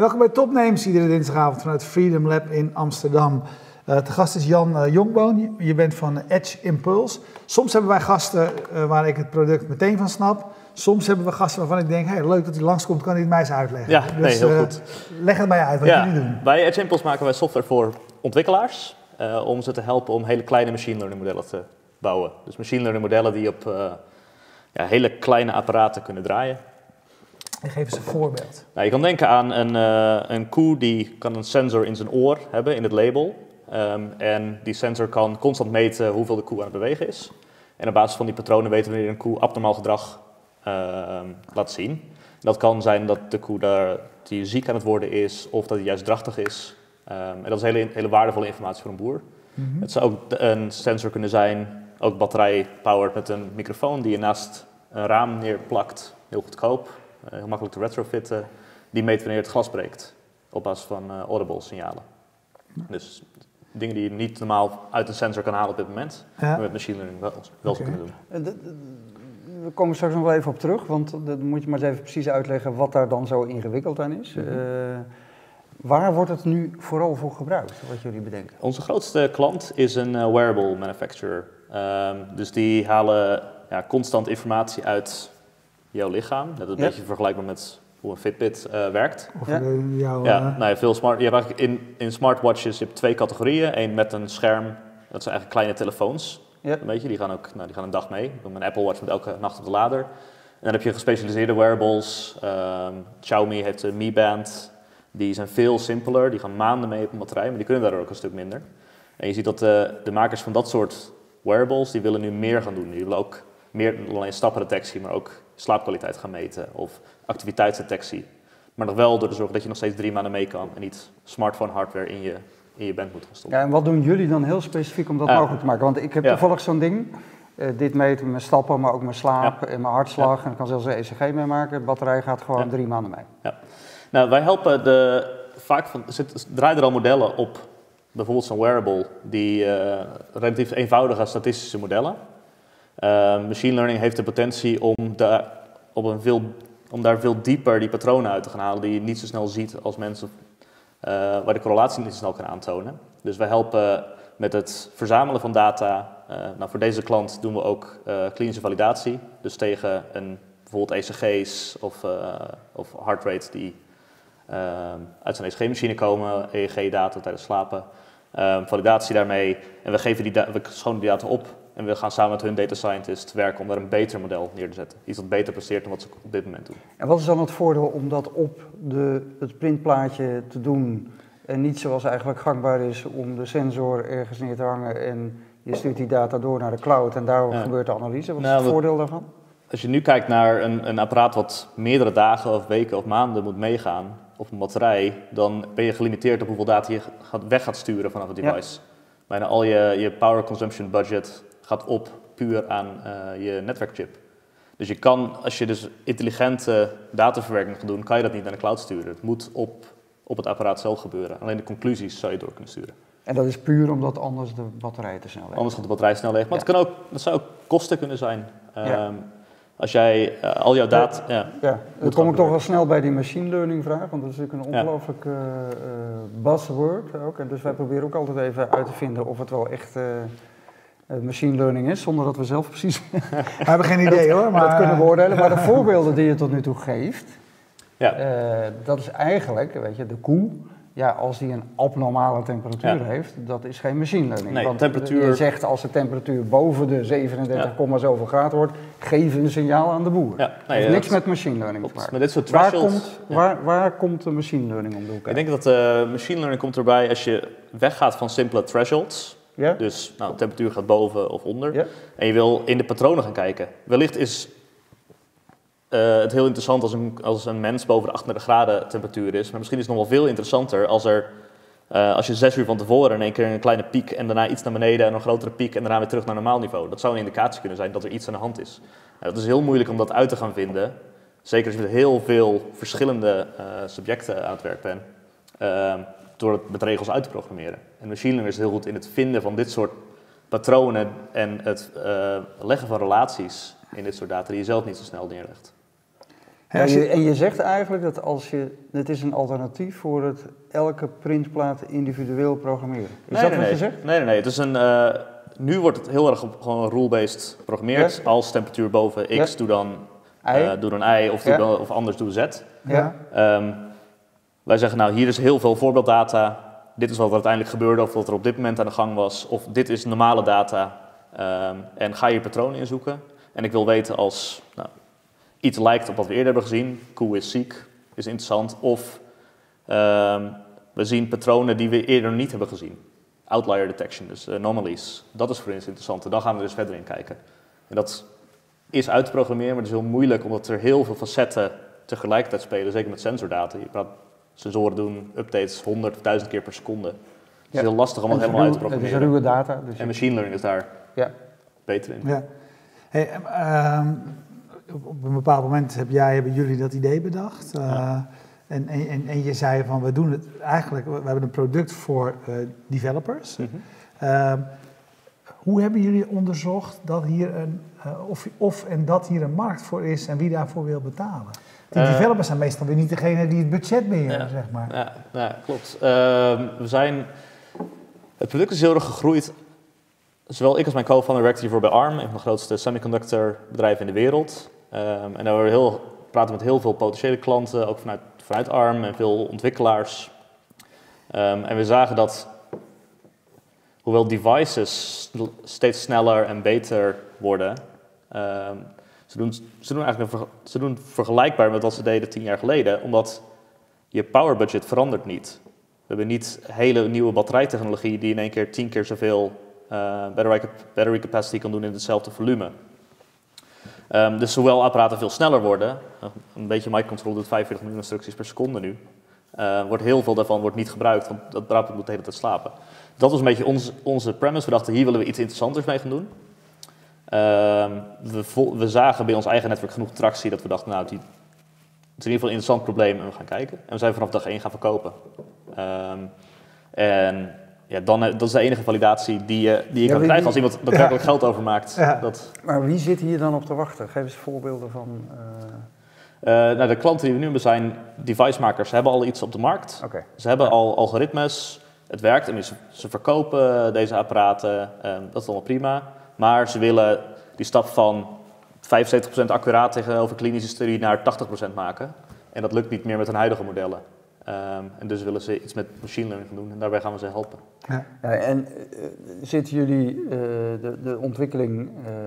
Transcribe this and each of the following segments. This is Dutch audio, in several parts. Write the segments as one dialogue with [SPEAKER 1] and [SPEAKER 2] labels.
[SPEAKER 1] Welkom bij Topnames, iedere dinsdagavond vanuit Freedom Lab in Amsterdam. Te gast is Jan Jongboon, je bent van Edge Impulse. Soms hebben wij gasten waar ik het product meteen van snap. Soms hebben we gasten waarvan ik denk, hey, leuk dat hij langskomt, kan hij het mij eens uitleggen.
[SPEAKER 2] Ja, dus, heel goed.
[SPEAKER 1] Leg het mij uit wat jullie doen.
[SPEAKER 2] Bij Edge Impulse maken wij software voor ontwikkelaars. Om ze te helpen om hele kleine machine learning modellen te bouwen. Dus machine learning modellen die op hele kleine apparaten kunnen draaien.
[SPEAKER 1] En geef eens een voorbeeld.
[SPEAKER 2] Nou, je kan denken aan een koe die kan een sensor in zijn oor hebben, in het label. En die sensor kan constant meten hoeveel de koe aan het bewegen is. En op basis van die patronen weten we wanneer een koe abnormaal gedrag laat zien. Dat kan zijn dat de koe die ziek aan het worden is of dat hij juist drachtig is. En dat is hele waardevolle informatie voor een boer. Mm-hmm. Het zou ook een sensor kunnen zijn, ook batterij-powered met een microfoon die je naast een raam neerplakt. Heel goedkoop, heel makkelijk te retrofitten. Die meet wanneer het glas breekt op basis van audible signalen. Dus dingen die je niet normaal uit een sensor kan halen op dit moment, maar met machine learning wel zou kunnen doen.
[SPEAKER 3] We komen straks nog wel even op terug, want dan moet je maar eens even precies uitleggen wat daar dan zo ingewikkeld aan is. Waar wordt het nu vooral voor gebruikt, wat jullie bedenken?
[SPEAKER 2] Onze grootste klant is een wearable manufacturer. Dus die halen constant informatie uit jouw lichaam. Dat is een beetje vergelijkbaar met hoe een Fitbit werkt.
[SPEAKER 1] Of
[SPEAKER 2] veel smart. Je hebt eigenlijk in smartwatches je hebt 2 categorieën. Eén met een scherm, dat zijn eigenlijk kleine telefoons. Een beetje, die gaan een dag mee. Mijn Apple Watch moet elke nacht op de lader. En dan heb je gespecialiseerde wearables. Xiaomi heeft een Mi Band. Die zijn veel simpeler, die gaan maanden mee op een batterij, maar die kunnen daardoor ook een stuk minder. En je ziet dat de makers van dat soort wearables, die willen nu meer gaan doen. Die willen ook meer dan alleen stappendetectie, maar ook slaapkwaliteit gaan meten of activiteitsdetectie. Maar nog wel door te zorgen dat je nog steeds 3 maanden mee kan en niet smartphone hardware in je band moet gaan stoppen.
[SPEAKER 3] Ja, en wat doen jullie dan heel specifiek om dat mogelijk te maken? Want ik heb toevallig zo'n ding, dit meet mijn stappen, maar ook mijn slaap en mijn hartslag. En ik kan zelfs een ECG mee maken. De batterij gaat gewoon 3 maanden mee.
[SPEAKER 2] Ja. Nou, wij helpen draaien er al modellen op, bijvoorbeeld zo'n wearable, die relatief eenvoudige statistische modellen. Machine learning heeft de potentie om daar veel dieper die patronen uit te gaan halen die je niet zo snel ziet als mensen, waar de correlatie niet zo snel kan aantonen. Dus wij helpen met het verzamelen van data. Voor deze klant doen we ook klinische validatie, dus tegen bijvoorbeeld ECG's of heart rates die uit zijn ECG-machine komen, EEG-data tijdens slapen, validatie daarmee. En we schonen die data op en we gaan samen met hun data scientist werken om daar een beter model neer te zetten. Iets dat beter presteert dan wat ze op dit moment doen.
[SPEAKER 3] En wat is dan het voordeel om dat op het printplaatje te doen en niet zoals eigenlijk gangbaar is om de sensor ergens neer te hangen en je stuurt die data door naar de cloud en daar gebeurt de analyse? Wat is het voordeel daarvan?
[SPEAKER 2] Als je nu kijkt naar een apparaat wat meerdere dagen of weken of maanden moet meegaan op een batterij, dan ben je gelimiteerd op hoeveel data je weg gaat sturen vanaf het device. Bijna al je power consumption budget gaat op puur aan je netwerkchip. Dus je kan, als je dus intelligente dataverwerking gaat doen, kan je dat niet naar de cloud sturen. Het moet op het apparaat zelf gebeuren. Alleen de conclusies zou je door kunnen sturen.
[SPEAKER 3] En dat is puur omdat anders de batterij te snel leegt?
[SPEAKER 2] Anders gaat de batterij snel leeg. Maar het zou ook kosten kunnen zijn. Als jij al jouw data...
[SPEAKER 3] Dan kom ik toch wel snel bij die machine learning vraag, want dat is natuurlijk een ongelooflijk buzzword ook. En dus wij proberen ook altijd even uit te vinden of het wel echt machine learning is, zonder dat we zelf precies...
[SPEAKER 1] We hebben geen idee hoor. Maar
[SPEAKER 3] dat kunnen beoordelen. Maar de voorbeelden die je tot nu toe geeft, dat is eigenlijk, weet je, de koe... Ja, als die een abnormale temperatuur heeft, dat is geen machine learning.
[SPEAKER 2] Nee,
[SPEAKER 3] want
[SPEAKER 2] temperatuur...
[SPEAKER 3] je zegt als de temperatuur boven de 37, zoveel graden wordt, geef een signaal aan de boer. Ja, dat heeft niks met machine learning te maken.
[SPEAKER 2] Met dit soort thresholds...
[SPEAKER 3] Waar komt de machine learning om de hoek?
[SPEAKER 2] Ik denk dat machine learning komt erbij als je weggaat van simpele thresholds. Ja? Dus de temperatuur gaat boven of onder. Ja? En je wil in de patronen gaan kijken. Wellicht is het heel interessant als een mens boven de 38 graden temperatuur is. Maar misschien is het nog wel veel interessanter als je 6 uur van tevoren in één keer een kleine piek en daarna iets naar beneden en een grotere piek en daarna weer terug naar normaal niveau. Dat zou een indicatie kunnen zijn dat er iets aan de hand is. Het is heel moeilijk om dat uit te gaan vinden. Zeker als je met heel veel verschillende subjecten aan het werk bent. Door het met regels uit te programmeren. En machine learning is heel goed in het vinden van dit soort patronen en het leggen van relaties in dit soort data die je zelf niet zo snel neerlegt.
[SPEAKER 3] En je zegt eigenlijk dat het is een alternatief voor het elke printplaat individueel programmeren. Is dat wat je zegt?
[SPEAKER 2] Nee. Het is nu wordt het heel erg gewoon rule-based geprogrammeerd. Ja. Als temperatuur boven X, doe dan Y of anders doe Z.
[SPEAKER 3] Ja.
[SPEAKER 2] Wij zeggen nou, hier is heel veel voorbeelddata. Dit is wat er uiteindelijk gebeurde of wat er op dit moment aan de gang was. Of dit is normale data. En ga je patronen inzoeken. En ik wil weten als iets lijkt op wat we eerder hebben gezien. Koe is ziek, is interessant. Of we zien patronen die we eerder niet hebben gezien. Outlier detection, dus anomalies. Dat is voor ons interessant. En dan gaan we dus verder in kijken. En dat is uit te programmeren, maar het is heel moeilijk omdat er heel veel facetten tegelijkertijd spelen. Zeker met sensordata. Sensoren doen updates 100 of 1000 keer per seconde. Het is heel lastig om het helemaal uit te programmeren.
[SPEAKER 3] Het is ruwe data. Dus
[SPEAKER 2] en machine learning is daar beter in.
[SPEAKER 1] Ja. Hey, op een bepaald moment hebben jullie dat idee bedacht. En je zei van, we doen het eigenlijk, we hebben een product voor developers. Mm-hmm. Hoe hebben jullie onderzocht dat hier dat hier een markt voor is en wie daarvoor wil betalen? Die developers zijn meestal weer niet degene die het budget beheren, zeg maar.
[SPEAKER 2] Ja, klopt. Het product is heel erg gegroeid. Zowel ik als mijn co-founder werkten hiervoor bij ARM, een van de grootste semiconductorbedrijven in de wereld. En daar praten we met heel veel potentiële klanten, ook vanuit ARM en veel ontwikkelaars. En we zagen dat, hoewel devices steeds sneller en beter worden, ze doen vergelijkbaar met wat ze deden 10 jaar geleden, omdat je power budget verandert niet. We hebben niet hele nieuwe batterijtechnologie die in één keer 10 keer zoveel battery capacity kan doen in hetzelfde volume. Dus hoewel apparaten veel sneller worden, een beetje microcontroller doet 45 miljoen instructies per seconde nu, wordt heel veel daarvan niet gebruikt, want dat apparaat moet de hele tijd slapen. Dat was een beetje onze premise. We dachten, hier willen we iets interessanters mee gaan doen. We zagen bij ons eigen netwerk genoeg tractie dat we dachten, nou, het is in ieder geval een interessant probleem en we gaan kijken. En we zijn vanaf dag 1 gaan verkopen. Dat is de enige validatie die je kan krijgen als iemand daadwerkelijk geld overmaakt.
[SPEAKER 3] Ja. Maar wie zit hier dan op te wachten? Geef eens voorbeelden van...
[SPEAKER 2] de klanten die we nu hebben zijn devicemakers. Ze hebben al iets op de markt.
[SPEAKER 3] Okay.
[SPEAKER 2] Ze hebben al algoritmes. Het werkt en ze verkopen deze apparaten. Dat is allemaal prima. Maar ze willen die stap van 75% accuraat tegenover klinische studie naar 80% maken. En dat lukt niet meer met hun huidige modellen. En dus willen ze iets met machine learning gaan doen en daarbij gaan we ze helpen.
[SPEAKER 3] Ja. En zitten jullie de ontwikkeling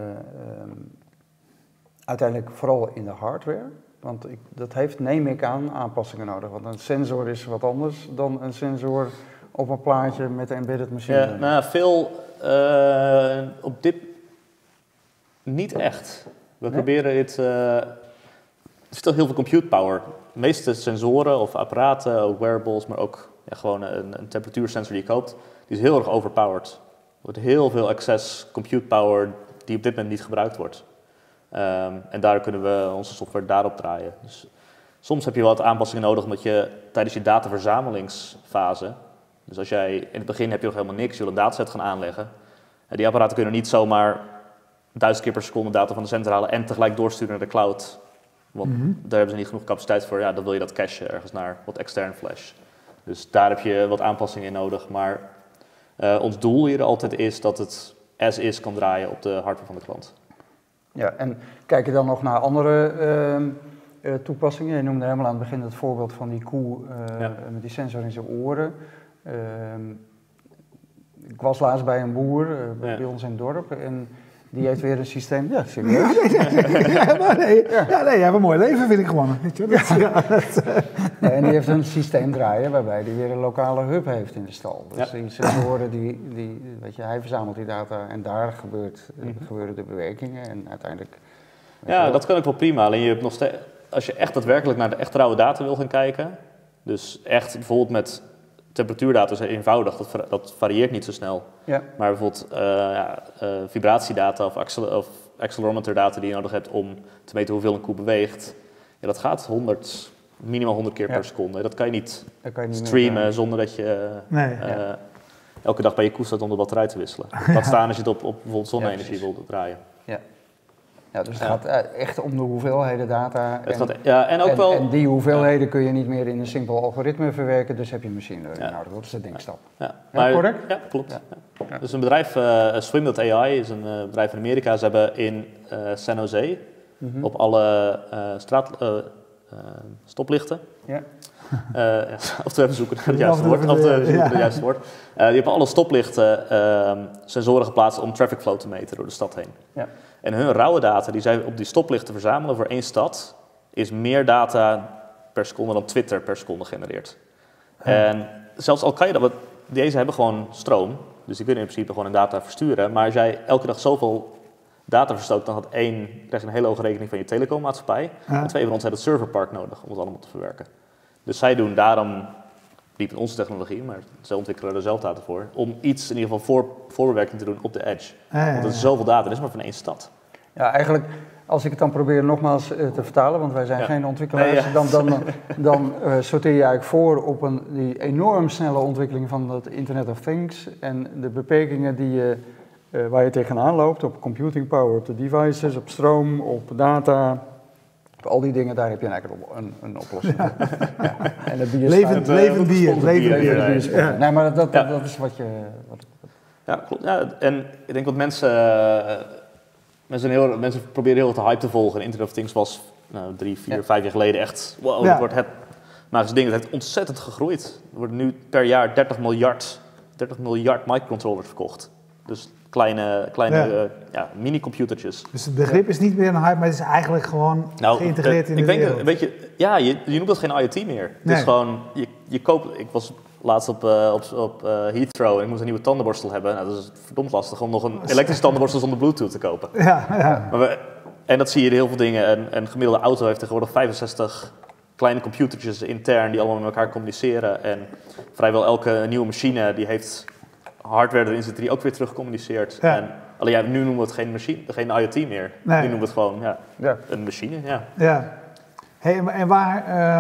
[SPEAKER 3] uiteindelijk vooral in de hardware? Want dat heeft, neem ik aan, aanpassingen nodig. Want een sensor is wat anders dan een sensor op een plaatje met embedded machine learning.
[SPEAKER 2] Nou, veel op dit niet echt. We proberen het... er zit al heel veel compute power. De meeste sensoren of apparaten, ook wearables, maar ook gewoon een temperatuursensor die je koopt, die is heel erg overpowered. Er wordt heel veel excess compute power die op dit moment niet gebruikt wordt. En daar kunnen we onze software daarop draaien. Dus soms heb je wat aanpassingen nodig omdat je tijdens je dataverzamelingsfase, dus als jij in het begin heb je nog helemaal niks, je wil een dataset gaan aanleggen. Die apparaten kunnen niet zomaar 1000 keer per seconde data van de center halen en tegelijk doorsturen naar de cloud. Want daar hebben ze niet genoeg capaciteit voor. Ja, dan wil je dat cachen ergens naar wat extern flash. Dus daar heb je wat aanpassingen in nodig. Maar ons doel hier altijd is dat het as is kan draaien op de hardware van de klant.
[SPEAKER 3] Ja, en kijk je dan nog naar andere toepassingen? Je noemde helemaal aan het begin het voorbeeld van die koe met die sensor in zijn oren. Ik was laatst bij een boer bij ons in het dorp en die heeft weer een systeem. Ja, serieus.
[SPEAKER 1] Je hebt een mooi leven, vind ik gewoon. Weet je?
[SPEAKER 3] En die heeft een systeem draaien waarbij hij weer een lokale hub heeft in de stal. Dus die sensoren, weet je, hij verzamelt die data en daar gebeuren de bewerkingen en uiteindelijk...
[SPEAKER 2] Ja, dat kan ook wel prima. Alleen je hebt nog steeds, als je echt daadwerkelijk naar de echt rauwe data wil gaan kijken, dus echt bijvoorbeeld met temperatuurdata is eenvoudig, dat varieert niet zo snel. Ja. Maar bijvoorbeeld vibratiedata of accelerometerdata die je nodig hebt om te meten hoeveel een koe beweegt, dat gaat minimaal 100 keer per seconde. Dat kan je niet streamen zonder dat je elke dag bij je koe staat om de batterij te wisselen. Laat staan als je het op bijvoorbeeld zonne-energie wil draaien.
[SPEAKER 3] Ja. Ja, dus het gaat echt om de hoeveelheden data.
[SPEAKER 2] En
[SPEAKER 3] die hoeveelheden kun je niet meer in een simpel algoritme verwerken, dus heb je machine learning nodig. Dat is de denkstap.
[SPEAKER 2] Correct? Ja, klopt. Ja. Dus een bedrijf, Swim.ai, is een bedrijf in Amerika. Ze hebben in San Jose op alle stoplichten.
[SPEAKER 3] Ja.
[SPEAKER 2] Of te even zoeken naar het juiste woord. Die hebben alle stoplichten sensoren geplaatst om traffic flow te meten door de stad heen. Ja. En hun rauwe data die zij op die stoplichten verzamelen voor één stad, is meer data per seconde dan Twitter per seconde genereert. Ja. En zelfs al kan je dat, deze hebben gewoon stroom, dus die kunnen in principe gewoon een data versturen. Maar als jij elke dag zoveel data verstookt, dan had krijg je een hele hoge rekening van je telecoommaatschappij. Ja. En 2 van ons hebben het serverpark nodig om het allemaal te verwerken. Dus zij doen daarom, niet in onze technologie, maar zij ontwikkelen er zelf data voor, om iets in ieder geval voorbewerking te doen op de edge. Want er is zoveel data, dat is maar van één stad.
[SPEAKER 3] Ja, eigenlijk, als ik het dan probeer nogmaals te vertalen, want wij zijn geen ontwikkelaars, dan sorteer je eigenlijk voor op die enorm snelle ontwikkeling van het Internet of Things en de beperkingen waar je tegenaan loopt, op computing power, op de devices, op stroom, op data. Al die dingen, daar heb je eigenlijk een oplossing voor. Ja. En het bier
[SPEAKER 1] levend bier.
[SPEAKER 3] Ja. Nee, maar dat is wat je...
[SPEAKER 2] Ja, klopt. Ja, en ik denk dat mensen proberen heel erg de hype te volgen. En Internet of Things was 3, 4, 5 jaar geleden echt... Wow, dat wordt het magische ding. Het heeft ontzettend gegroeid. Er worden nu per jaar 30 miljard microcontrollers verkocht. Dus kleine mini-computertjes.
[SPEAKER 1] Dus het begrip is niet meer een hype, maar het is eigenlijk gewoon geïntegreerd in de wereld.
[SPEAKER 2] Weet je, je noemt dat geen IoT meer. Het is gewoon, je koopt... Ik was laatst op Heathrow en ik moest een nieuwe tandenborstel hebben. Nou, dat is verdomd lastig om nog een elektrische tandenborstel zonder Bluetooth te kopen. Ja. En dat zie je in heel veel dingen. Een gemiddelde auto heeft tegenwoordig 65 kleine computertjes intern die allemaal met elkaar communiceren. En vrijwel elke nieuwe machine die heeft hardware erin zitten die ook weer terug communiceert. Ja. En alleen nu noemen we het geen IoT meer. Nee. Nu noemen we het gewoon een machine. Ja.
[SPEAKER 1] Hey, en waar...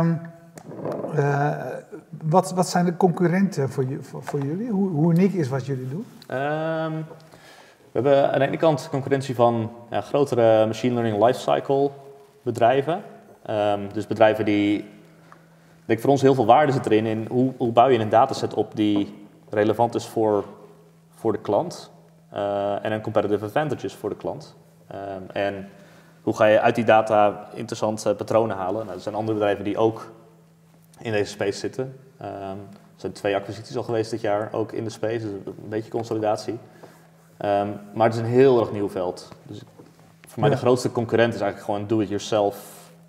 [SPEAKER 1] Wat zijn de concurrenten voor jullie? Hoe uniek is wat jullie doen?
[SPEAKER 2] We hebben aan de ene kant concurrentie van grotere machine learning lifecycle bedrijven. Dus bedrijven die... Ik denk voor ons heel veel waarde zit erin in hoe bouw je een dataset op die relevant is voor de klant. En een competitive advantage is voor de klant. En hoe ga je uit die data interessante patronen halen? Nou, er zijn andere bedrijven die ook in deze space zitten. Er zijn 2 acquisities al geweest dit jaar, ook in de space, dus een beetje consolidatie. Maar het is een heel erg nieuw veld. Dus voor mij de grootste concurrent is eigenlijk gewoon do-it-yourself.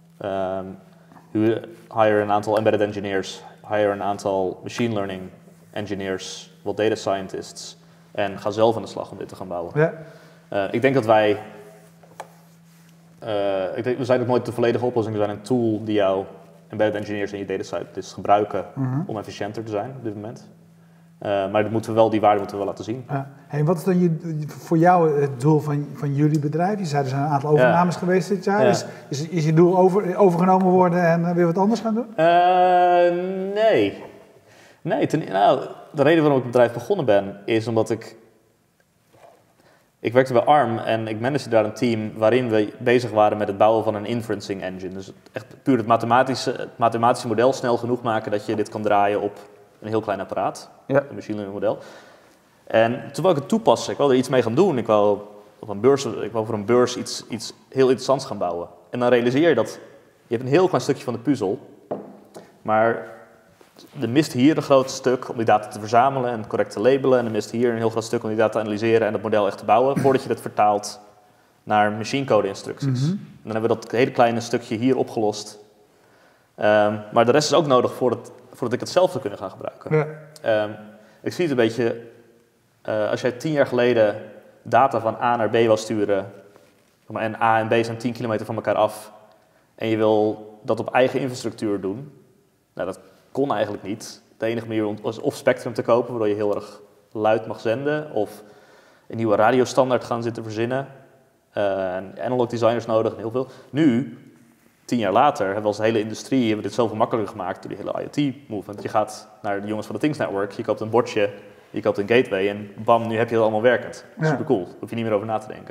[SPEAKER 2] Hire een aantal embedded engineers, hire een aantal machine learning engineers, wat data scientists en ga zelf aan de slag om dit te gaan bouwen. Ja. Ik denk dat we zijn ook nooit de volledige oplossing. We zijn een tool die jouw embedded engineers en je data scientists gebruiken om efficiënter te zijn op dit moment. Maar die waarde moeten we wel laten zien.
[SPEAKER 1] Hey, wat is dan voor jou het doel van jullie bedrijf? Je zei er zijn een aantal overnames geweest dit jaar. Ja. Is je doel overgenomen worden en weer wat anders gaan doen?
[SPEAKER 2] Nee. De reden waarom ik het bedrijf begonnen ben, is omdat ik werkte bij ARM en ik managede daar een team waarin we bezig waren met het bouwen van een inferencing engine. Dus echt puur het mathematische model snel genoeg maken dat je dit kan draaien op een heel klein apparaat, een machine learning model. En toen wou ik het toepassen, ik wilde er iets mee gaan doen. Ik wou voor een beurs iets heel interessants gaan bouwen. En dan realiseer je dat je hebt een heel klein stukje van de puzzel, maar er mist hier een groot stuk om die data te verzamelen en correct te labelen. En er mist hier een heel groot stuk om die data te analyseren en het model echt te bouwen, voordat je dat vertaalt naar machinecode instructies. Mm-hmm. En dan hebben we dat hele kleine stukje hier opgelost. Maar de rest is ook nodig voordat ik het zelf zou kunnen gaan gebruiken. Ja. Ik zie het een beetje, als jij 10 jaar geleden data van A naar B wil sturen, en A en B zijn 10 kilometer van elkaar af, en je wil dat op eigen infrastructuur doen, nou, dat kon eigenlijk niet. De enige manier was of Spectrum te kopen, waardoor je heel erg luid mag zenden, of een nieuwe radiostandaard gaan zitten verzinnen. Analog designers nodig en heel veel. Nu, 10 jaar later, hebben we als hele industrie dit zoveel makkelijker gemaakt door die hele IoT-movement. Je gaat naar de jongens van de Things Network, je koopt een bordje, je koopt een gateway en bam, nu heb je het allemaal werkend. Super cool, daar hoef je niet meer over na te denken.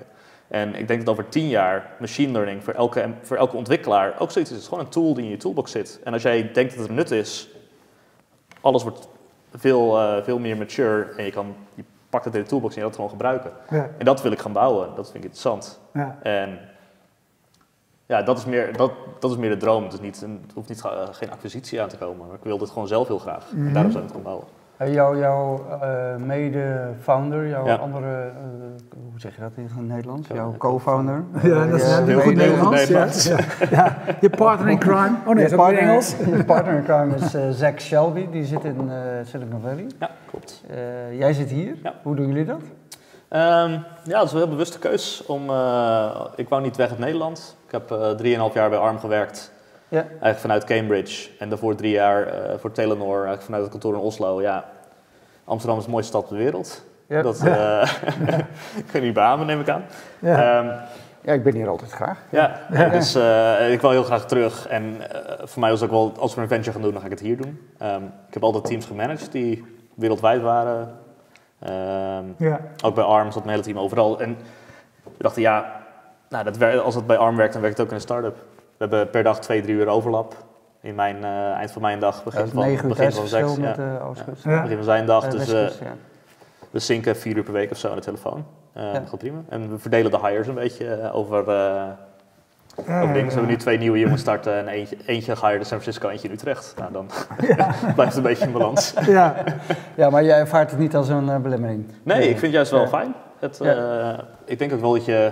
[SPEAKER 2] En ik denk dat over 10 jaar machine learning voor elke ontwikkelaar ook zoiets is. Het is gewoon een tool die in je toolbox zit. En als jij denkt dat het nut is, alles wordt veel meer mature en je pakt het in de toolbox en je gaat het gewoon gebruiken. Ja. En dat wil ik gaan bouwen. Dat vind ik interessant. Ja. En ja, dat is meer de droom. Het hoeft geen acquisitie aan te komen. Maar ik wil dit gewoon zelf heel graag. En daarom zou ik het gaan bouwen.
[SPEAKER 3] Jouw mede-founder, jouw andere, hoe zeg je dat in het Nederlands? Jouw co-founder?
[SPEAKER 1] Ja, dat is heel goed Nederlands. Ja. Je partner in crime. Oh nee, dat is Engels.
[SPEAKER 3] Je partner in crime is Zach Shelby, die zit in Silicon Valley.
[SPEAKER 2] Ja, klopt.
[SPEAKER 3] Jij zit hier. Ja. Hoe doen jullie dat?
[SPEAKER 2] Ja, dat is een heel bewuste keus. Ik wou niet weg uit Nederland. Ik heb 3,5 jaar bij ARM gewerkt. Ja. Eigenlijk vanuit Cambridge en daarvoor 3 jaar voor Telenor, eigenlijk vanuit het kantoor in Oslo. Ja, Amsterdam is de mooiste stad op de wereld. Ja. Dat kun je niet beamen, neem ik aan.
[SPEAKER 3] Ja. Ja, ik ben hier altijd graag.
[SPEAKER 2] Ja, dus ik wil heel graag terug. En voor mij was het ook wel, als we een venture gaan doen, dan ga ik het hier doen. Ik heb altijd teams gemanaged die wereldwijd waren. Ook bij ARM zat mijn hele team overal. En we dachten, als het bij ARM werkt, dan werkt het ook in een start-up. We hebben per dag 2-3 uur overlap. In eind van mijn dag, begin van 6. Begin van zijn dag. Dus we zinken 4 uur per week of zo aan de telefoon. Dat gaat prima. En we verdelen de hires een beetje over dingen. We hebben nu 2 nieuwe jongens starten en eentje gehired in San Francisco, eentje in Utrecht. Nou, dan blijft het een beetje in balans.
[SPEAKER 3] Ja, maar jij ervaart het niet als een belemmering?
[SPEAKER 2] Nee, ik vind het juist wel fijn. Ik denk ook wel dat je...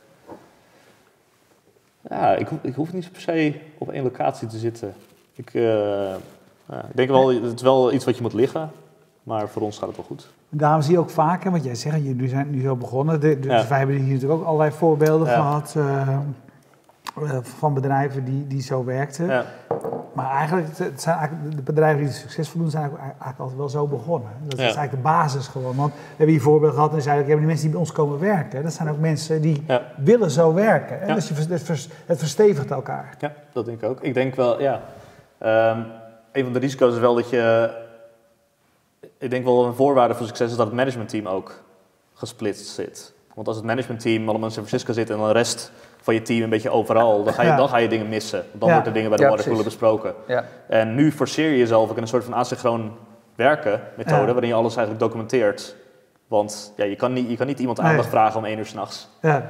[SPEAKER 2] Ja, ik hoef niet per se op één locatie te zitten. Ik denk wel, het is wel iets wat je moet liggen, maar voor ons gaat het wel goed.
[SPEAKER 1] Daarom zie je ook vaker, want jij zegt, jullie zijn nu zo begonnen. Dus wij hebben hier natuurlijk ook allerlei voorbeelden gehad van bedrijven die zo werkten. Ja. Maar eigenlijk, de bedrijven die succesvol doen, zijn eigenlijk altijd wel zo begonnen. Dat is eigenlijk de basis gewoon. Want we hebben hier voorbeelden gehad en zeiden, die mensen die bij ons komen werken, dat zijn ook mensen die willen zo werken. Ja. Dus het verstevigt elkaar.
[SPEAKER 2] Ja, dat denk ik ook. Ik denk wel, een van de risico's is wel dat ik denk wel een voorwaarde voor succes is dat het managementteam ook gesplitst zit. Want als het managementteam allemaal in San Francisco zit en dan de rest van je team een beetje overal, dan ga je dingen missen. Dan worden er dingen bij de watercooler besproken. Ja. En nu forceer je jezelf ook in een soort van asynchroon werken methode, waarin je alles eigenlijk documenteert. Want je kan niet iemand aandacht vragen om 1 uur 's nachts. Ja.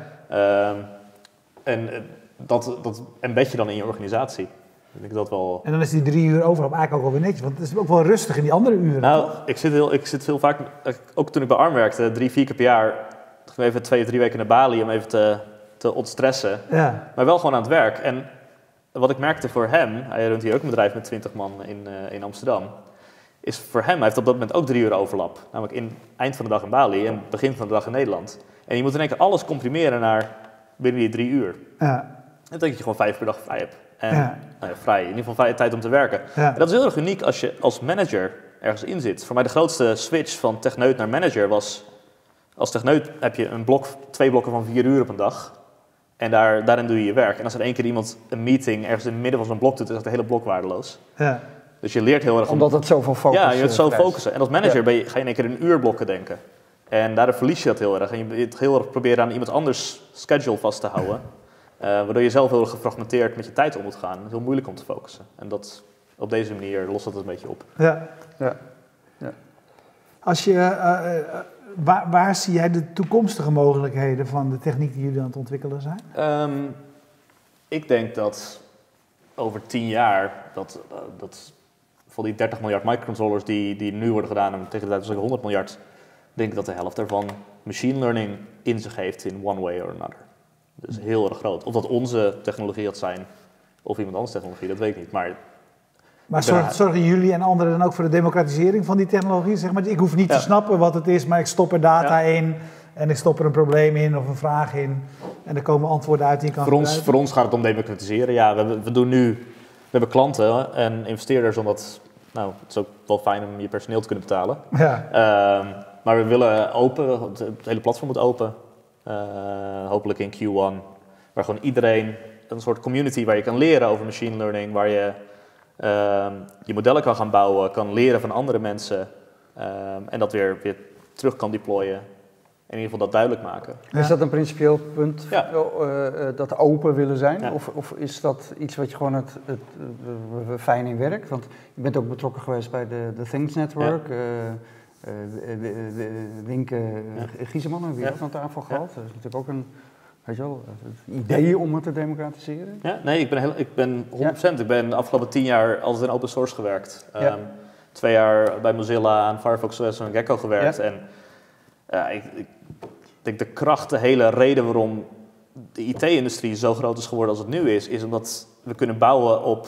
[SPEAKER 2] En dat embed je dan in je organisatie. Ik denk dat wel...
[SPEAKER 1] En dan is die 3 uur overal eigenlijk ook wel weer netjes, want het is ook wel rustig in die andere uren.
[SPEAKER 2] Nou, ik zit heel vaak, ook toen ik bij ARM werkte, 3-4 keer per jaar, even 2 of 3 weken naar Bali om even te ontstressen. Ja. Maar wel gewoon aan het werk. En wat ik merkte voor hem, hij runt hier ook een bedrijf met 20 man in Amsterdam, is voor hem, hij heeft op dat moment ook 3 uur overlap. Namelijk eind van de dag in Bali en begin van de dag in Nederland. En je moet in één keer alles comprimeren naar binnen die 3 uur. Ja. En dat je gewoon 5 per dag vrij hebt. En vrij, in ieder geval tijd om te werken. Ja. En dat is heel erg uniek als je als manager ergens in zit. Voor mij de grootste switch van techneut naar manager was, als techneut heb je 2 blokken van 4 uur op een dag. En daarin doe je je werk. En als er 1 keer iemand een meeting ergens in het midden van zo'n blok doet, is dat het hele blok waardeloos. Ja. Dus je leert heel erg...
[SPEAKER 3] Omdat het zoveel focus is.
[SPEAKER 2] Ja, je moet zo focussen. En als manager ga je in één keer in uurblokken denken. En daardoor verlies je dat heel erg. En je het heel erg proberen aan iemand anders schedule vast te houden. Waardoor je zelf heel erg gefragmenteerd met je tijd om moet gaan. Het is heel moeilijk om te focussen. En op deze manier lost dat een beetje op. Ja.
[SPEAKER 1] Als je... Waar zie jij de toekomstige mogelijkheden van de techniek die jullie aan het ontwikkelen zijn?
[SPEAKER 2] Ik denk dat over 10 jaar, dat van die 30 miljard microcontrollers die nu worden gedaan, en tegen de tijd was ik 100 miljard, denk ik dat de helft daarvan machine learning in zich heeft in one way or another. Dus heel erg groot. Of dat onze technologie gaat zijn, of iemand anders technologie, dat weet ik niet.
[SPEAKER 1] Maar zorgen jullie en anderen dan ook voor de democratisering van die technologie? Zeg maar, ik hoef niet te snappen wat het is, maar ik stop er data in en ik stop er een probleem in of een vraag in. En er komen antwoorden uit die je kan gebruiken.
[SPEAKER 2] Voor ons gaat het om democratiseren. Ja, we hebben klanten en investeerders, omdat het is ook wel fijn om je personeel te kunnen betalen. Ja. Maar we willen open, het hele platform moet open. Hopelijk in Q1, waar gewoon iedereen, een soort community waar je kan leren over machine learning, waar je je modellen kan gaan bouwen, kan leren van andere mensen en dat weer terug kan deployen. in ieder geval dat duidelijk maken.
[SPEAKER 1] Ja.
[SPEAKER 3] Is dat een principieel punt,
[SPEAKER 2] Ja.
[SPEAKER 3] dat open willen zijn?
[SPEAKER 2] Ja.
[SPEAKER 3] Of is dat iets wat je gewoon fijn in werkt? Want je bent ook betrokken geweest bij de Things Network. Winke Gieseman hebben we ook aan tafel gehad. Dat is natuurlijk ook een, weet je wel, het idee om het te democratiseren.
[SPEAKER 2] Ja, nee, ik ben 100%. Ik ben de afgelopen 10 jaar altijd in open source gewerkt. 2 jaar bij Mozilla aan Firefox OS en Gecko gewerkt.
[SPEAKER 3] Ja.
[SPEAKER 2] En ik denk de kracht, de hele reden waarom de IT-industrie zo groot is geworden als het nu is omdat we kunnen bouwen op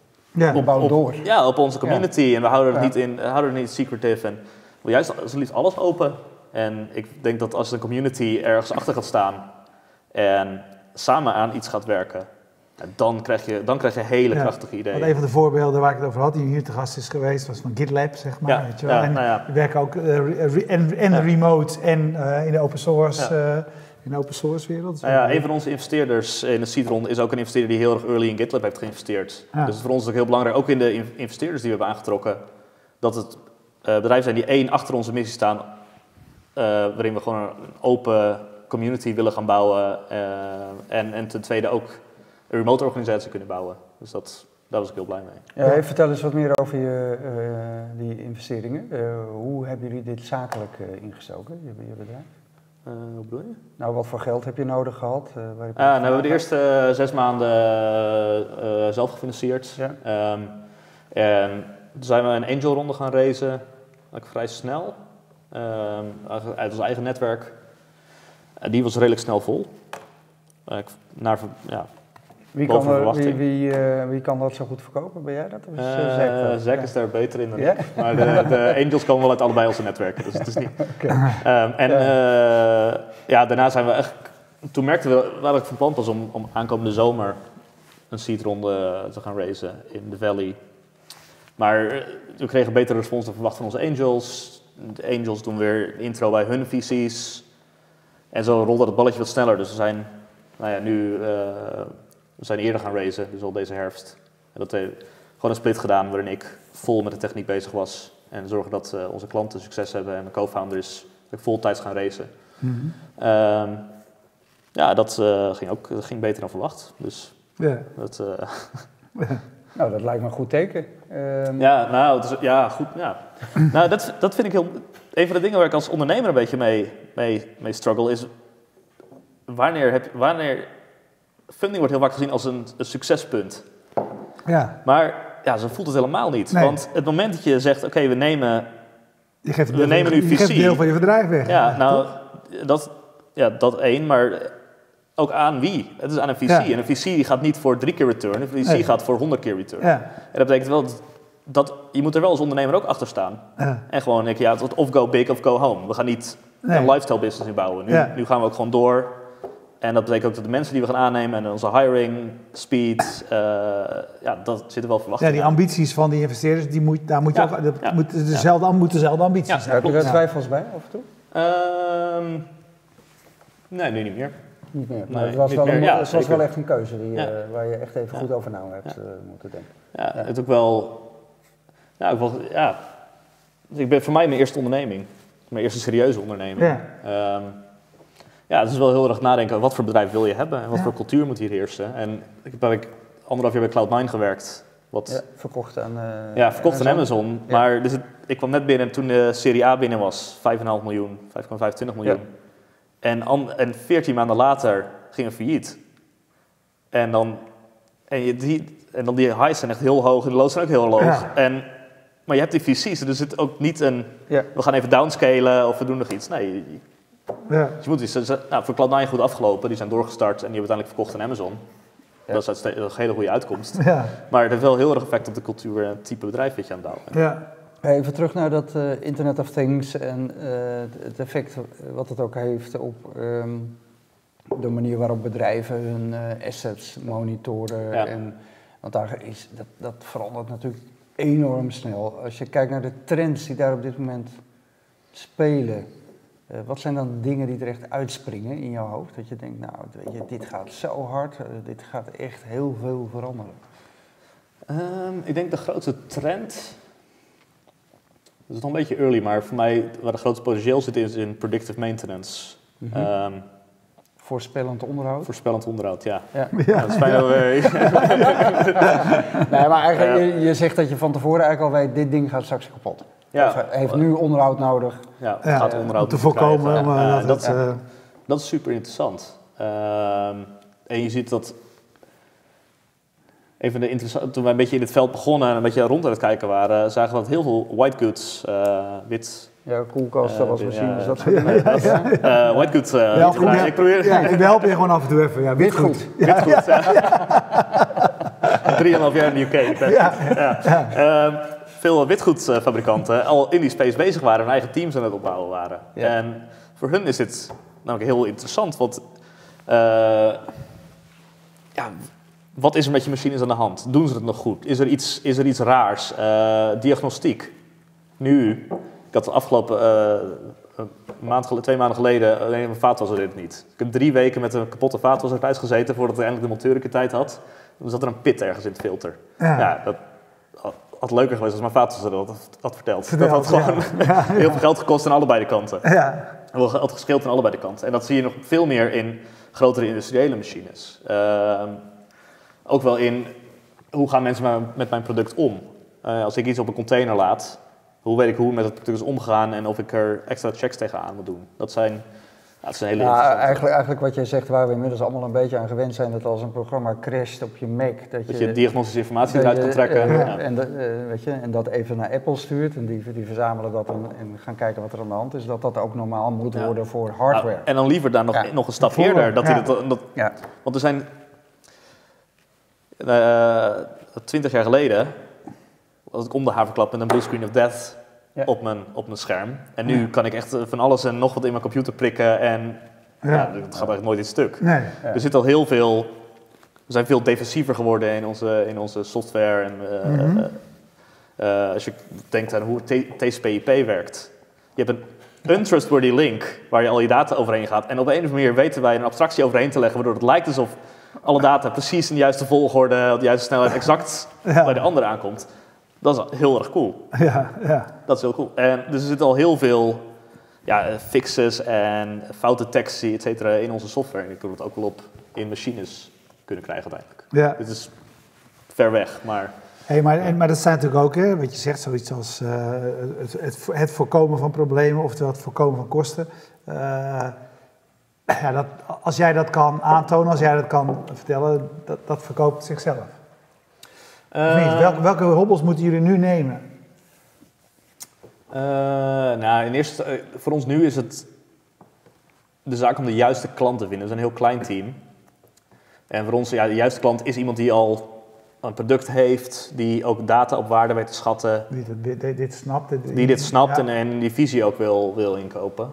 [SPEAKER 2] onze community. Ja. En we houden het niet secretive. En juist liefst alles open. En ik denk dat als een community ergens achter gaat staan en samen aan iets gaat werken, dan krijg je hele krachtige ideeën.
[SPEAKER 1] Want een van de voorbeelden waar ik het over had, die hier te gast is geweest, was van GitLab, zeg maar.
[SPEAKER 2] Ja,
[SPEAKER 1] weet je wel.
[SPEAKER 2] we
[SPEAKER 1] werken ook remote en in de open source. In de open source wereld.
[SPEAKER 2] Een van onze investeerders in de seedronde is ook een investeerder die heel erg early in GitLab heeft geïnvesteerd. Ja. Dus voor ons is het ook heel belangrijk, ook in de investeerders die we hebben aangetrokken, dat het bedrijven zijn die één achter onze missie staan, waarin we gewoon een open community willen gaan bouwen en ten tweede ook een remote organisatie kunnen bouwen. Dus daar was ik heel blij mee.
[SPEAKER 3] Ja, vertel eens wat meer over die investeringen. Hoe hebben jullie dit zakelijk ingestoken, je bedrijf?
[SPEAKER 2] Hoe bedoel je?
[SPEAKER 3] Nou, wat voor geld heb je nodig gehad?
[SPEAKER 2] We hebben de eerste 6 maanden zelf gefinancierd. Ja. En toen zijn we een angelronde gaan raisen, eigenlijk vrij snel, uit ons eigen netwerk. Die was redelijk snel vol.
[SPEAKER 3] Wie kan dat zo goed verkopen? Ben jij dat?
[SPEAKER 2] Zack is daar beter in dan ik. Maar de angels komen wel uit allebei onze netwerken, dus het is niet. Daarna zijn we echt. Toen merkten we waar ik van plan was om aankomende zomer een seedronde te gaan raisen in de Valley. Maar we kregen betere respons dan verwacht van onze angels. De angels doen weer een intro bij hun VC's. En zo rolde het balletje wat sneller. Dus we zijn we zijn eerder gaan raisen, dus al deze herfst. En dat heeft gewoon een split gedaan waarin ik vol met de techniek bezig was. En zorgen dat onze klanten succes hebben. En mijn co-founder is voltijds gaan racen. Mm-hmm. Dat ging beter dan verwacht. Dus dat...
[SPEAKER 3] Nou, dat lijkt me een goed teken.
[SPEAKER 2] Goed. Ja. Nou, dat vind ik heel... Een van de dingen waar ik als ondernemer een beetje mee struggle is... Wanneer funding wordt heel vaak gezien als een succespunt. Ja. Maar zo voelt het helemaal niet. Nee. Want het moment dat je zegt, oké, we nemen nu VC...
[SPEAKER 1] Je geeft een deel van je bedrijf weg.
[SPEAKER 2] Ja, nou, dat één, maar ook aan wie? Het is aan een VC. Ja. En een VC gaat niet voor 3 keer return, een VC gaat voor 100 keer return. Ja. En dat betekent wel dat je moet er wel als ondernemer ook achter staan. Ja. En gewoon denken, of go big of go home. We gaan niet een lifestyle business nu bouwen. Nu gaan we ook gewoon door. En dat betekent ook dat de mensen die we gaan aannemen en onze hiring, speed, dat zit er wel verwacht.
[SPEAKER 1] Die ambities van die investeerders, moeten dezelfde ambities zijn.
[SPEAKER 3] Heb je daar twijfels bij af en toe?
[SPEAKER 2] Nee, nu niet meer.
[SPEAKER 3] Niet meer. Maar het was wel echt een keuze waar je echt even goed over na hebt moeten denken.
[SPEAKER 2] Ja, het ook wel... Ik ben voor mij mijn eerste onderneming. Mijn eerste serieuze onderneming. Ja. Het is wel heel erg nadenken, wat voor bedrijf wil je hebben en wat voor cultuur moet hier heersen. En ik heb 1,5 jaar bij Cloud9 gewerkt.
[SPEAKER 3] Verkocht aan
[SPEAKER 2] verkocht aan Amazon. Ja. Maar ik kwam net binnen toen de Serie A binnen was, 5,5 miljoen, 5,25 miljoen. Ja. En 14 maanden later ging het failliet. En dan die highs zijn echt heel hoog en de lows zijn ook heel hoog. Ja. Maar je hebt die VC's, dus het is ook niet we gaan even downscalen of we doen nog iets. Nee, je moet voor Cloud9 goed afgelopen, die zijn doorgestart en die hebben uiteindelijk verkocht aan Amazon. Ja. Dat is een hele goede uitkomst. Ja. Maar het heeft wel heel erg effect op de cultuur en het type bedrijf dat je aan het bouwen.
[SPEAKER 3] Ja. Even terug naar dat Internet of Things en het effect wat het ook heeft op de manier waarop bedrijven hun assets monitoren. Ja. Want dat verandert natuurlijk enorm snel. Als je kijkt naar de trends die daar op dit moment spelen, wat zijn dan dingen die er echt uitspringen in jouw hoofd? Dat je denkt, nou, weet je, dit gaat zo hard, dit gaat echt heel veel veranderen.
[SPEAKER 2] Ik denk de grootste trend Dat is nog een beetje early, maar voor mij waar de grootste potentieel zit is in predictive maintenance.
[SPEAKER 3] Voorspellend onderhoud?
[SPEAKER 2] Voorspellend onderhoud, ja.
[SPEAKER 3] Ja.
[SPEAKER 2] Dat is fijn dat we...
[SPEAKER 3] Nee, maar eigenlijk, je zegt dat je van tevoren eigenlijk al weet, dit ding gaat straks kapot.
[SPEAKER 2] Ja.
[SPEAKER 3] Of heeft nu onderhoud nodig.
[SPEAKER 2] Ja, gaat onderhoud
[SPEAKER 1] om te voorkomen.
[SPEAKER 2] Dat is super interessant. En je ziet dat... Een van de interessante, toen wij een beetje in het veld begonnen en een beetje rond aan het kijken waren, zagen we dat heel veel white goods, wit...
[SPEAKER 3] Ja, koelkasten, wasmachines, dat soort
[SPEAKER 2] dingen. White goods. Ik probeer...
[SPEAKER 1] we helpen je gewoon af en toe even. Ja, witgoed.
[SPEAKER 2] Witgoed, 3,5 jaar in de UK. Veel witgoedfabrikanten al in die space bezig waren, hun eigen teams aan het opbouwen waren. Ja. En voor hun is dit namelijk heel interessant, want wat is er met je machines aan de hand? Doen ze het nog goed? Is er iets raars? Diagnostiek. Nu, ik had de afgelopen 2 maanden geleden alleen mijn vaatwasser deed het niet. Ik heb 3 weken met een kapotte vaatwasser thuis gezeten voordat eindelijk de monteur een keer tijd had. Dan zat er een pit ergens in het filter. Ja, dat had leuker geweest als mijn vaatwasser dat had verteld. Dat had gewoon heel veel geld gekost aan allebei de kanten. Ja. Heel veel geld gescheeld aan allebei de kanten. En dat zie je nog veel meer in grotere industriële machines. Ook wel in hoe gaan mensen met mijn product om. Als ik iets op een container laat, hoe weet ik hoe met het product is omgegaan en of ik er extra checks tegenaan moet doen. Dat zijn hele
[SPEAKER 3] eigenlijk wat jij zegt, waar we inmiddels allemaal een beetje aan gewend zijn, dat als een programma crasht op je Mac,
[SPEAKER 2] dat je diagnostische informatie eruit kan trekken.
[SPEAKER 3] En dat even naar Apple stuurt en die verzamelen dat en gaan kijken wat er aan de hand is, dat ook normaal moet worden voor hardware.
[SPEAKER 2] En dan liever daar nog een stap eerder. Want er zijn 20 jaar geleden was ik om de haverklap met een blue screen of death op mijn scherm. En nu kan ik echt van alles en nog wat in mijn computer prikken en het gaat eigenlijk nooit iets stuk. Nee. Er zit al heel veel, we zijn veel defensiever geworden in onze software. En, als je denkt aan hoe TCP/IP werkt. Je hebt een untrustworthy link waar je al je data overheen gaat. En op een of andere manier weten wij een abstractie overheen te leggen, waardoor het lijkt alsof alle data precies in de juiste volgorde, op de juiste snelheid exact bij de andere aankomt. Dat is heel erg cool. Ja. Dat is heel cool. En dus er zit al heel veel fixes en foutdetectie, et cetera, in onze software. En ik wil het ook wel op in machines kunnen krijgen uiteindelijk. Ja. Dit is ver weg, maar...
[SPEAKER 1] Maar dat zijn natuurlijk ook, wat je zegt, zoiets als het voorkomen van problemen, oftewel het voorkomen van kosten. Als jij dat kan aantonen, als jij dat kan vertellen, dat verkoopt zichzelf. Welke hobbels moeten jullie nu nemen?
[SPEAKER 2] In eerste, voor ons nu is het de zaak om de juiste klant te vinden. We zijn een heel klein team. En voor ons, de juiste klant is iemand die al een product heeft, die ook data op waarde weet te schatten.
[SPEAKER 1] Die dit snapt.
[SPEAKER 2] Die dit snapt en die visie ook wil inkopen.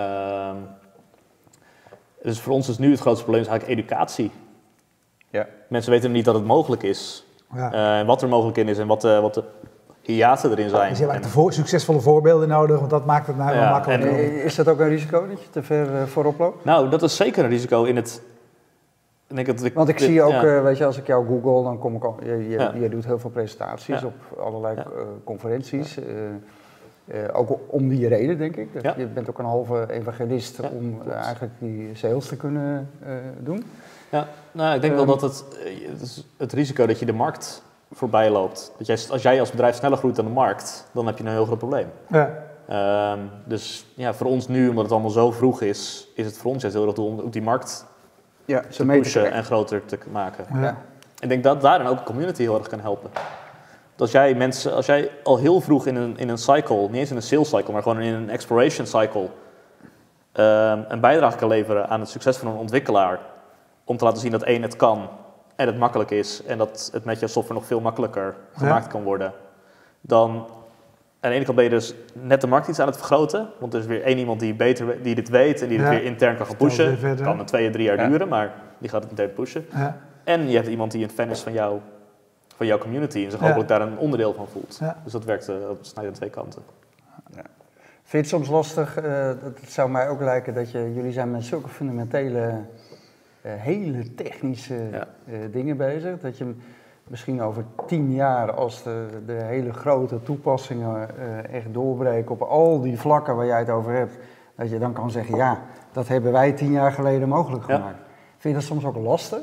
[SPEAKER 2] Dus voor ons is nu het grootste probleem eigenlijk educatie. Ja. Mensen weten niet dat het mogelijk is. Ja. Wat er mogelijk in is en wat de hiaten erin zijn.
[SPEAKER 1] Dus je hebt succesvolle voorbeelden nodig, want dat maakt het nou wel makkelijk.
[SPEAKER 3] Is dat ook een risico dat je te ver voorop loopt?
[SPEAKER 2] Nou, dat is zeker een risico in het...
[SPEAKER 3] Want ik zie ook, weet je, als ik jou google, dan kom ik al... Je doet heel veel presentaties op allerlei conferenties. Ook om die reden, denk ik. Je bent ook een halve evangelist om eigenlijk die sales te kunnen doen.
[SPEAKER 2] Ja, ik denk wel dat het risico dat je de markt voorbij loopt. Als jij als bedrijf sneller groeit dan de markt, dan heb je een heel groot probleem. Ja. Dus voor ons nu, omdat het allemaal zo vroeg is het voor ons juist heel erg doel om ook die markt te pushen en groter te maken. Ja. Ik denk dat daarin ook de community heel erg kan helpen. Als jij al heel vroeg in een cycle, niet eens in een sales cycle, maar gewoon in een exploration cycle, een bijdrage kan leveren aan het succes van een ontwikkelaar, om te laten zien dat het kan en het makkelijk is en dat het met jouw software nog veel makkelijker gemaakt kan worden, dan aan de ene kant ben je dus net de markt iets aan het vergroten, want er is weer één iemand die dit weet en die het weer intern kan gaan pushen. Het kan 2-3 jaar duren, maar die gaat het intern pushen. Ja. En je hebt iemand die een fan is van jouw community en zich hopelijk daar een onderdeel van voelt. Ja. Dus dat werkt snijdt aan 2 kanten.
[SPEAKER 3] Ja. Vind je het soms lastig, het zou mij ook lijken dat jullie zijn met zulke fundamentele, hele technische dingen bezig, dat je misschien over 10 jaar, als de hele grote toepassingen echt doorbreken op al die vlakken waar jij het over hebt, dat je dan kan zeggen, ja, dat hebben wij 10 jaar geleden mogelijk gemaakt. Ja. Vind je dat soms ook lastig?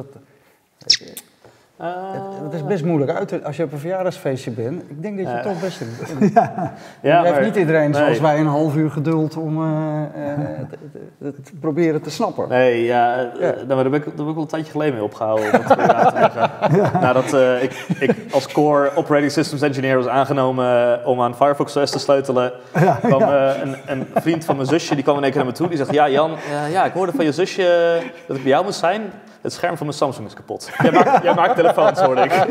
[SPEAKER 3] Het is best moeilijk uit als je op een verjaardagsfeestje bent. Ik denk dat je toch best... Je heeft niet iedereen zoals wij een half uur geduld om het te proberen te snappen.
[SPEAKER 2] Nee, daar ben ik wel een tijdje geleden mee opgehouden. Om het uit te leggen. Nadat ik als core operating systems engineer was aangenomen om aan Firefox OS te sleutelen, kwam een vriend van mijn zusje, die kwam in één keer naar me toe. Die zegt, ja Jan, ik hoorde van je zusje dat ik bij jou moest zijn. Het scherm van mijn Samsung is kapot. Jij maakt telefoons, hoorde ik.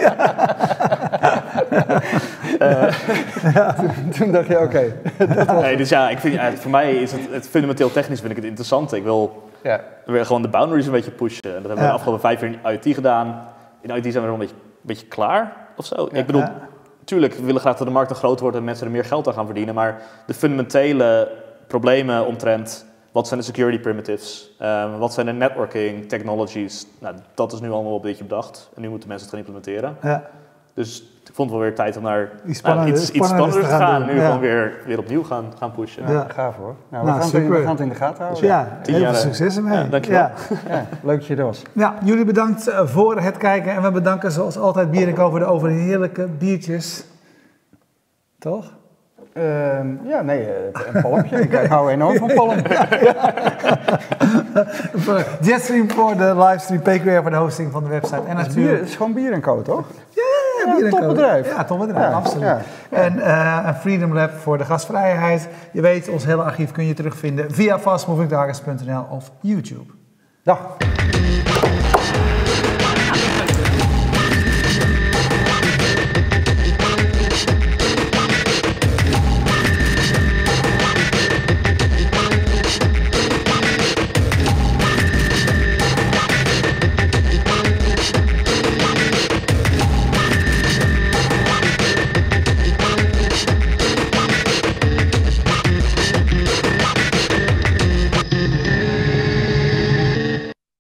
[SPEAKER 3] Toen dacht je, oké.
[SPEAKER 2] Dus ik vind, voor mij is het fundamenteel technisch vind ik het interessant. Ik wil gewoon de boundaries een beetje pushen. En dat hebben we de afgelopen 5 jaar in IoT gedaan. In IoT zijn we er wel een beetje klaar of zo. Ik bedoel, natuurlijk, we willen graag dat de markt groot wordt en mensen er meer geld aan gaan verdienen. Maar de fundamentele problemen omtrent... Wat zijn de security primitives? Wat zijn de networking technologies? Nou, dat is nu allemaal een beetje bedacht. En nu moeten mensen het gaan implementeren. Ja. Dus ik vond het wel weer tijd om naar iets spannenders te gaan. Nu gewoon weer opnieuw gaan pushen.
[SPEAKER 3] Ja, gaaf hoor. Nou, we gaan het in de gaten houden.
[SPEAKER 1] Dus heel veel succes ermee.
[SPEAKER 2] Dankjewel.
[SPEAKER 3] Leuk dat je er was.
[SPEAKER 1] Ja, jullie bedankt voor het kijken. En we bedanken zoals altijd Bier & Co voor de overheerlijke biertjes. Toch?
[SPEAKER 3] Een palmpje. Ik hou enorm van palm.
[SPEAKER 1] Jetstream voor de livestream, PQR voor de hosting van de website. En
[SPEAKER 3] natuurlijk... Het is gewoon Bier & Co, toch?
[SPEAKER 1] Ja, Bier & Co.
[SPEAKER 3] Topbedrijf.
[SPEAKER 1] Ja, topbedrijf, absoluut. Ja. En Freedom Lab voor de gastvrijheid. Je weet, ons hele archief kun je terugvinden via fastmovingtargets.nl of YouTube.
[SPEAKER 3] Dag.